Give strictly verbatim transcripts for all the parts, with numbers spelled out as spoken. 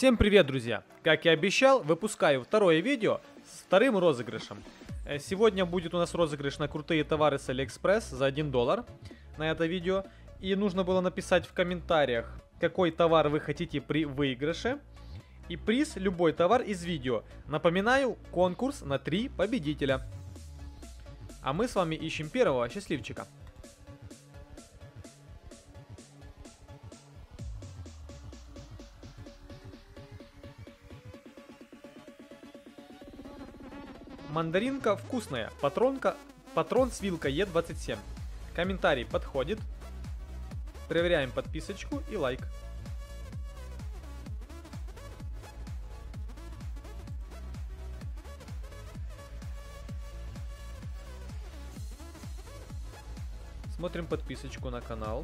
Всем привет, друзья! Как и обещал, выпускаю второе видео с вторым розыгрышем. Сегодня будет у нас розыгрыш на крутые товары с Алиэкспресс за один доллар на это видео. И нужно было написать в комментариях, какой товар вы хотите при выигрыше. И приз — любой товар из видео. Напоминаю, конкурс на три победителя. А мы с вами ищем первого счастливчика. Мандаринка вкусная. Патронка, патрон с вилкой Е двадцать семь. Комментарий подходит. Проверяем подписочку и лайк. Смотрим подписочку на канал.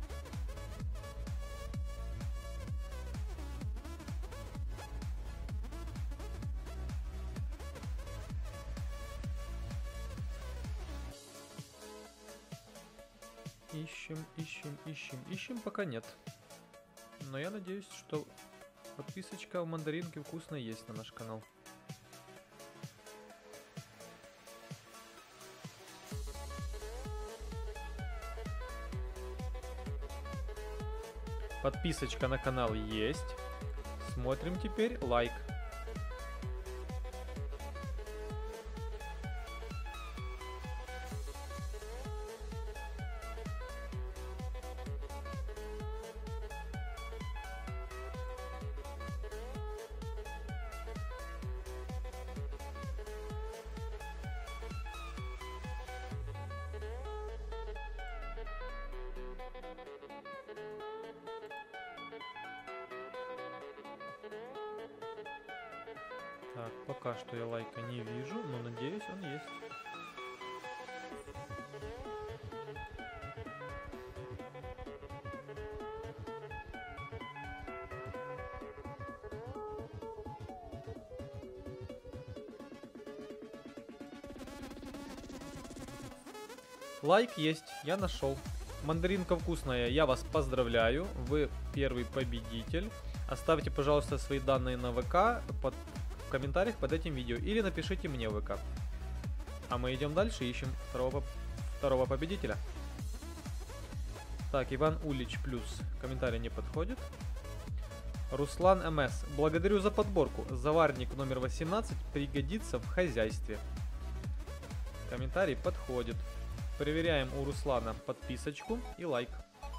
Ищем, ищем, ищем, ищем, пока нет. Но я надеюсь, что подписочка у мандаринки вкусной есть на наш канал. Подписочка на канал есть. Смотрим теперь лайк. Так, пока что я лайка не вижу, но надеюсь, он есть. Лайк есть, я нашел. Мандаринка вкусная, я вас поздравляю, вы первый победитель. Оставьте, пожалуйста, свои данные на ВК под в комментариях под этим видео или напишите мне в ВК. А мы идем дальше, ищем второго, второго победителя. Так, Иван Улич плюс. Комментарий не подходит. Руслан МС. Благодарю за подборку. Заварник номер восемнадцать пригодится в хозяйстве. Комментарий подходит. Проверяем у Руслана подписочку и лайк.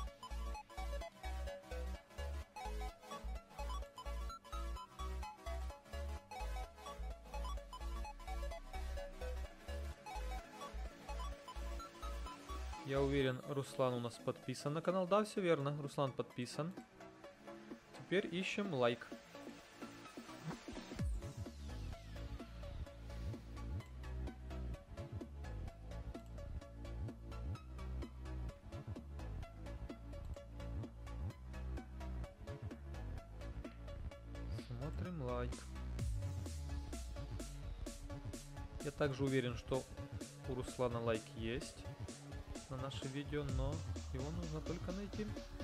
Я уверен, Руслан у нас подписан на канал. Да, все верно. Руслан подписан. Теперь ищем лайк. Смотрим лайк. Я также уверен, что у Руслана лайк есть на наше видео, но его нужно только найти.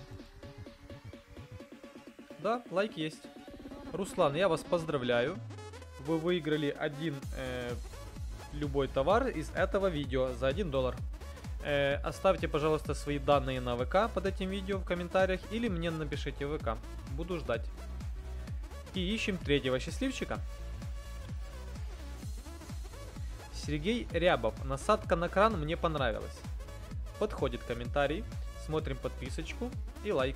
Да, лайк есть. Руслан, я вас поздравляю. Вы выиграли один э, любой товар из этого видео за один доллар. Э, оставьте, пожалуйста, свои данные на ВК под этим видео в комментариях или мне напишите в ВК. Буду ждать. И ищем третьего счастливчика. Сергей Рябов. Насадка на кран мне понравилась. Подходит комментарий. Смотрим подписочку и лайк.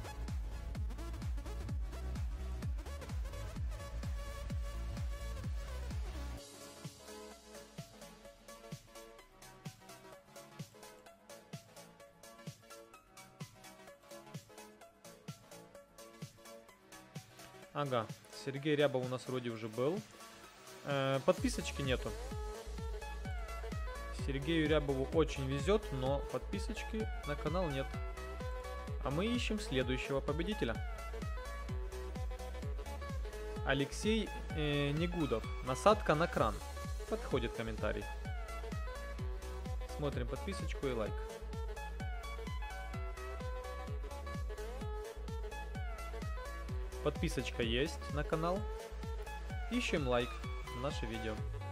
Ага, Сергей Рябов у нас вроде уже был. Э, подписочки нету. Сергею Рябову очень везет, но подписочки на канал нет. А мы ищем следующего победителя. Алексей э, Негудов. Насадка на кран. Подходит комментарий. Смотрим подписочку и лайк. Подписочка есть на канал. Ищем лайк на наше видео.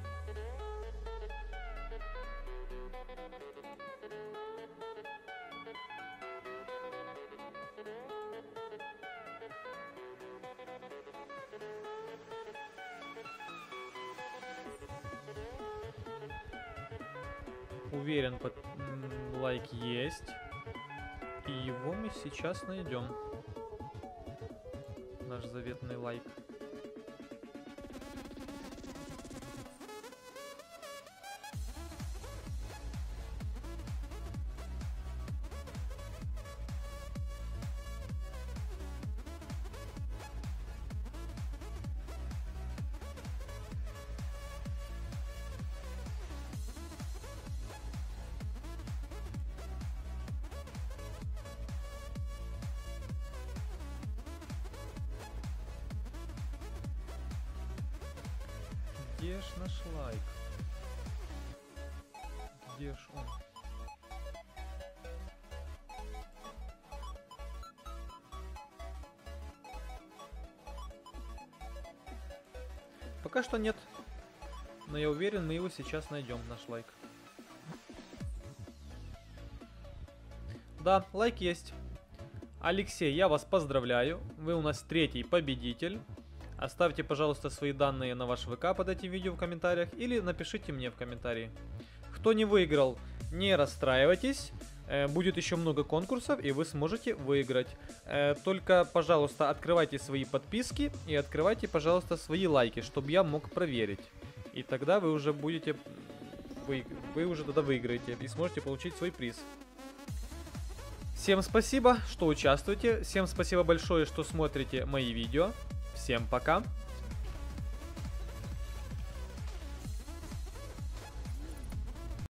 Уверен, под... лайк есть. И его мы сейчас найдем. Наш заветный лайк. Где ж наш лайк? Где ж он? Пока что нет. Но я уверен, мы его сейчас найдем, наш лайк. Да, лайк есть. Алексей, я вас поздравляю. Вы у нас третий победитель. Оставьте, пожалуйста, свои данные на ваш ВК под этим видео в комментариях или напишите мне в комментарии. Кто не выиграл, не расстраивайтесь. Э, будет еще много конкурсов, и вы сможете выиграть. Э, только, пожалуйста, открывайте свои подписки и открывайте, пожалуйста, свои лайки, чтобы я мог проверить. И тогда вы уже будете... Вы, вы уже тогда выиграете и сможете получить свой приз. Всем спасибо, что участвуете. Всем спасибо большое, что смотрите мои видео. Всем пока.